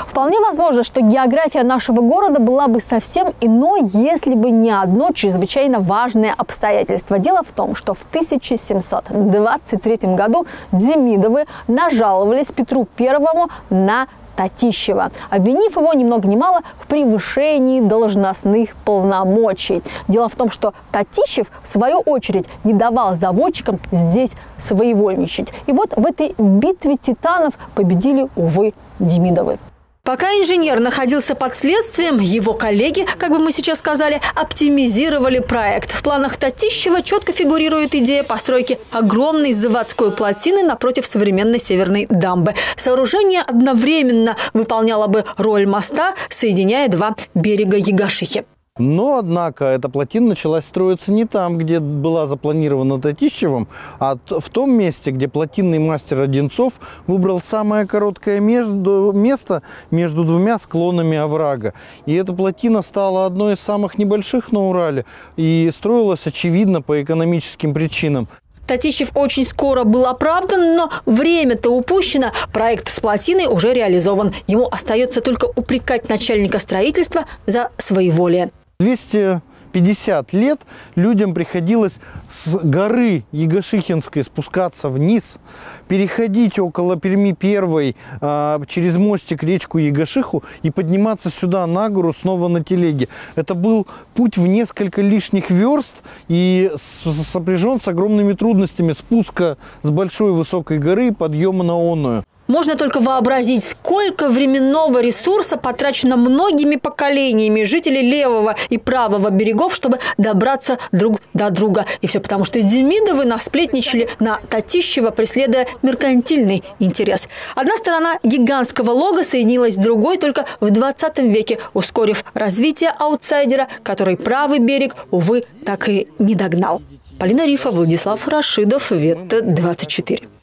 Вполне возможно, что география нашего города была бы совсем иной, если бы не одно чрезвычайно важное обстоятельство. Дело в том, что в 1723 году Демидовы нажаловались Петру Первому на Татищева, обвинив его ни много ни мало в превышении должностных полномочий. Дело в том, что Татищев, в свою очередь, не давал заводчикам здесь своевольничать. И вот в этой битве титанов победили, увы, Демидовы. Пока инженер находился под следствием, его коллеги, как бы мы сейчас сказали, оптимизировали проект. В планах Татищева четко фигурирует идея постройки огромной заводской плотины напротив современной северной дамбы. Сооружение одновременно выполняло бы роль моста, соединяя два берега Егошихи. Но, однако, эта плотина началась строиться не там, где была запланирована Татищевым, а в том месте, где плотинный мастер Одинцов выбрал самое короткое место между двумя склонами оврага. И эта плотина стала одной из самых небольших на Урале и строилась, очевидно, по экономическим причинам. Татищев очень скоро был оправдан, но время-то упущено. Проект с плотиной уже реализован. Ему остается только упрекать начальника строительства за своеволие. 250 лет людям приходилось с горы Егошихинской спускаться вниз, переходить около Перми-1 через мостик речку Егошиху и подниматься сюда на гору снова на телеге. Это был путь в несколько лишних верст и сопряжен с огромными трудностями спуска с большой высокой горы и подъема на оную. Можно только вообразить, сколько временного ресурса потрачено многими поколениями жителей левого и правого берегов, чтобы добраться друг до друга. И все потому, что Демидовы насплетничали на Татищева, преследуя меркантильный интерес. Одна сторона гигантского лога соединилась с другой только в 20 веке, ускорив развитие аутсайдера, который правый берег, увы, так и не догнал. Полина Рифа, Владислав Рашидов, Ветта 24.